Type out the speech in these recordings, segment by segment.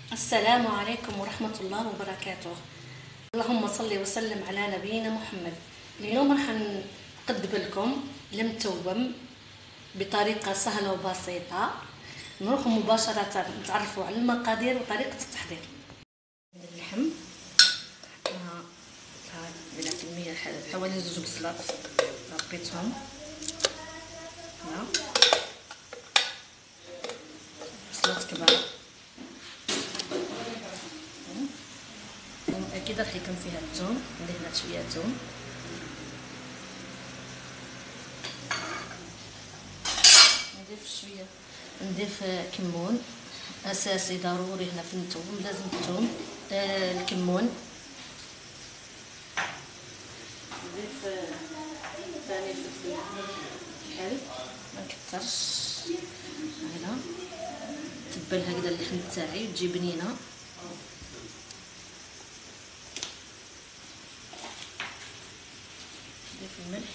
السلام عليكم ورحمة الله وبركاته. اللهم صل وسلم على نبينا محمد. اليوم راح نقدم لكم المتوم بطريقة سهلة وبسيطة. نروح مباشرة نتعرفوا على المقادير وطريقة التحضير. اللحم على كمية حوالي 2 بصلات ربيتهم هنا، بصلات كبار. اكيد راح يكون فيها الثوم، ندير هنا شويه ثوم، نضيف كمون اساسي ضروري هنا في الثوم، لازم الثوم الكمون. نضيف ثاني فلفل حلو ما نكثرش هكذا. تبل هكذا اللحم تاعي تجي بنينه. نضيف الملح،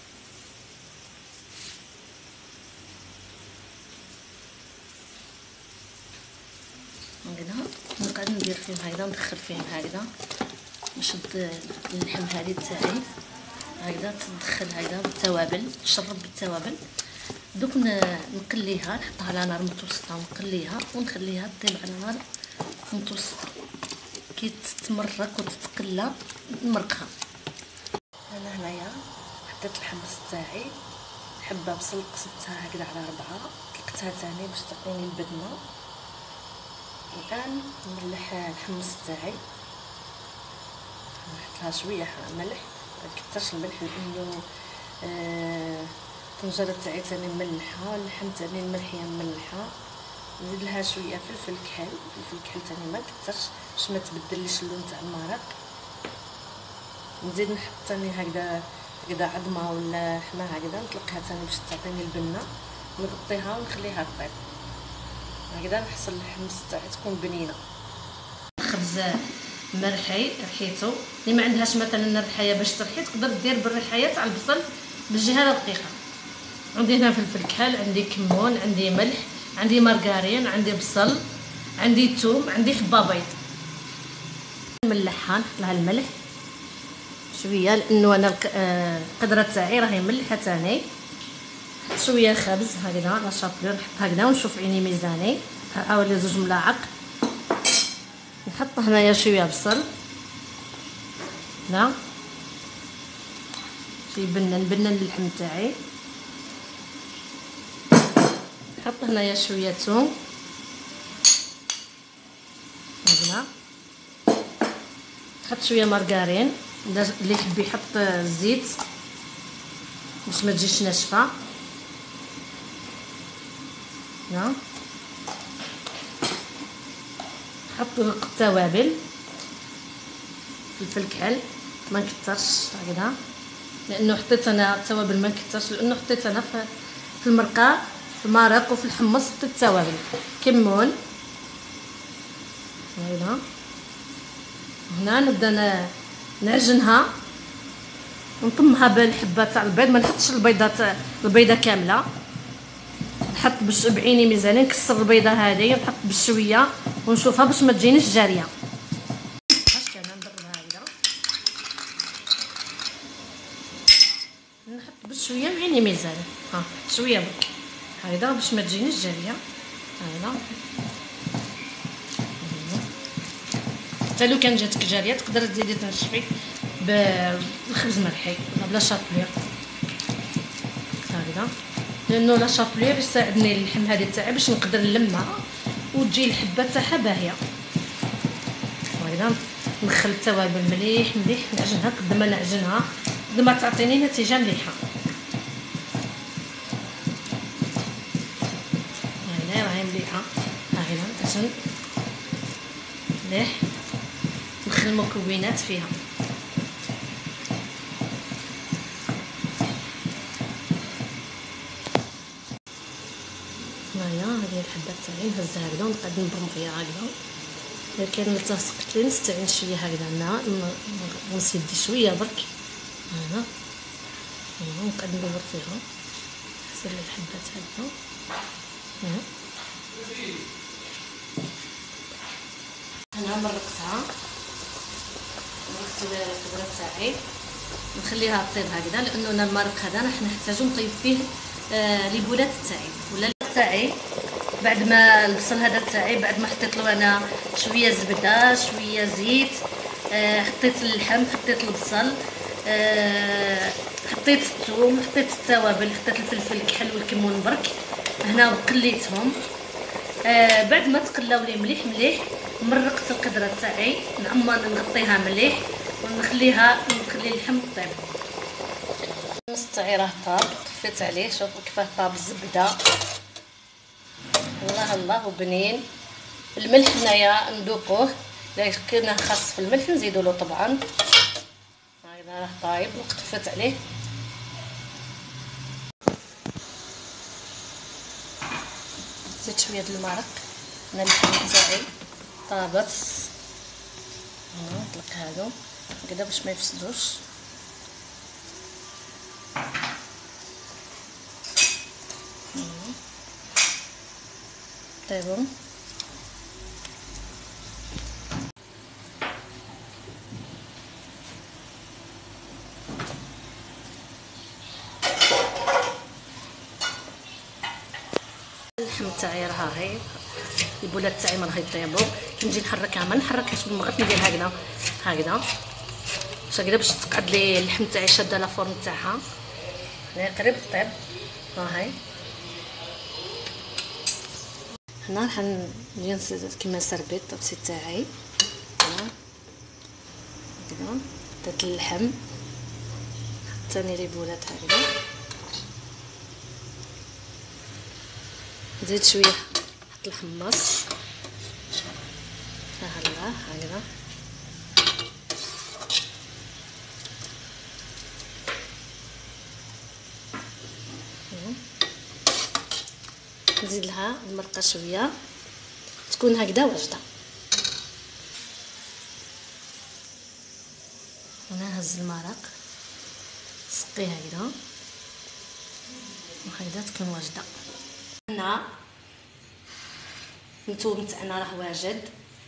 هكذا نقعد ندير فيهم هكذا، ندخل فيهم هكذا، نشد اللحم هذه تاعي هكذا، تدخل هكذا بالتوابل، تشرب بالتوابل. دوك نقليها، نحطها على نار متوسطه ونقليها ونخليها تطيب على نار متوسطه. كي تتمرك وتتقلى نمرقها. انا هنايا حطيت الحمص تاعي، حبه بصل قسمتها هكذا على 4، طلقتها ثاني باش تعطيني البدنه. الان نملح الحمص تاعي، نحط لها شويه ملح، ما نكثرش الملح لانه الطنجره تاعي ثاني مملحه، اللحم ثاني ملحيه مملحه. نزيد لها شويه فلفل كحل، فلفل كحل ثاني ما نكثرش باش ما تبدلش اللون تاع المرق. نزيد نحط ثاني هكذا عظمه ولا حماه هكذا، نطلقها ثاني باش تعطيني البنه، نغطيها ونخليها طيب هكذا. نحصل الحمص تاعي تكون بنينه. خبز مرحي ريحيتو، اللي ما عندهاش مثلا الريحيه باش ترحي تقدر دير بالريحيه تاع البصل بالجهه الرقيقه. عندي هنا فلفل كحل، عندي كمون، عندي ملح، عندي مارغرين، عندي بصل، عندي ثوم، عندي حبه بيض. نملحها، نحط لها الملح شويه لانه انا القدره تاعي راهي ملحه ثاني. نحط شويه خبز هكذا لا شابلور، نحط هكذا ونشوف عيني ميزاني حوالي 2 ملاعق. نحط هنايا شويه بصل هنا شي نبنن اللحم تاعي. نحط هنايا شويه ثوم هكذا. نحط شويه مارغرين، اللي يحب يحط الزيت باش ما تجيش ناشفه هنا. نحط التوابل، فلفل كحل ما نكثرش هكذا لانه حطيت انا التوابل، ما نكثرش لانه حطيت انا في المرقه، في المرق وفي الحمص حطيت التوابل. كمون هنا. هنا نبدا نعجنها ونطمها بالحبه تاع البيض، ما نحطش البيضه كامله، نحط باش بعيني ميزانين، نكسر البيضه هذه ونحط بشويه ونشوفها باش ما تجينيش جاريه. هاش انا ندربها هكذا، نحط بشويه بعيني ميزانين، ها شويه برك هكذا باش ما تجينيش جاريه هكذا. حتى لو كان جاتك جاريه تقدر تزيدي تنشفي بالخبز مرحي ولا بلا شابلور هكذا، لانه لا شابلور يساعدني اللحم هذه تاعي باش نقدر نلمها وتجي الحبه تاعها باهيه هكذا. ندخل التوابل مليح مليح، نعجنها قد ما نعجنها قد ما تعطيني نتيجه مليحه. هنا راهي مليحه هكذا، نعجن مليح، ندخل المكونات فيها. هنايا هذه الحبات تاعي نهزها هكذا ونقعد نبرم فيها هكذا. الا كان لتصقت لي نستعين شويه هكذا الماء، نغمس يدي شويه برك هنا ونقعد ندور فيها حسب الحبات هكذا. مرقت الخضره تاعي، نخليها طيب هكذا، لانه انا المرق هذا راح نحتاجو نطيب فيه لي بولات تاعي ولا تاعي. بعد ما البصل هذا تاعي، بعد ما حطيت له انا شويه زبده شويه زيت، حطيت اللحم، حطيت البصل، حطيت الثوم، حطيت التوابل، حطيت الفلفل الكحل والكمون برك هنا وقليتهم. بعد ما تقلاو لي مليح مليح، مرقت القدره تاعي، نعمر نغطيها مليح ونخلي اللحم طيب. النص تاعي راه طاب، طفيت عليه، شوفوا كيفاه طاب الزبده، الله الله وبنين. الملح هنايا نذوقوه، الا كنا خاص في الملح نزيدوا له طبعا. هذا راه طايب وطفيت عليه. زيد شويه د المرق، انا اللحم تاعي طابت، نطلق هادو هكذا باش ما يفسدوش. طيبوا اللحم تاعي راه هاي، البولات تاعي ما راهي طيبوا. كي نجي نحركها ما نحركهاش بالمغرف، ندير هكذا هكذا باش تقعد لي اللحم تاعي شاده لا فورم تاعها، هنا قريب طيب. ها هاي هنا راح نجي نزيد كيما سربيت الطبسي تاعي هنا هكذا. حطيت اللحم، ثاني لي بولات هكذا، نزيد شويه، نحط الحمص هلا هكذا، نزيد لها المرقه شويه تكون هكذا واجده. انا هز المرق سقيه هكذا وهكذا تكون واجده. هنا الثوم تاعنا راه واجد،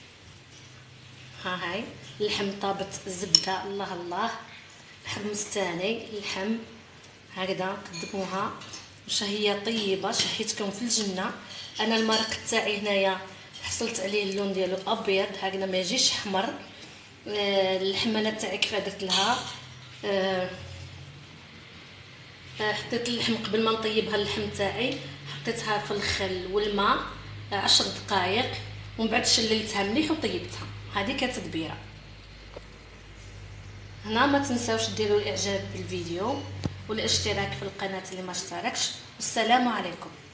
ها هاي اللحم طابت، الزبده الله الله، الحمص ثاني، اللحم هكذا قدموها واش هي طيبه، شهيتكم في الجنه. انا المرق تاعي هنايا حصلت عليه اللون ديالو ابيض هكذا ما يجيش احمر. اللحمه تاعي كيف درت لها، حطيت اللحم قبل ما نطيبها، اللحم تاعي حطيتها في الخل والماء 10 دقائق، ومن بعد شللتها مليح وطيبتها. هذه كتدبيره. هنا ما تنساوش ديروا الاعجاب بالفيديو والاشتراك في القناه اللي ما اشتركش، والسلام عليكم.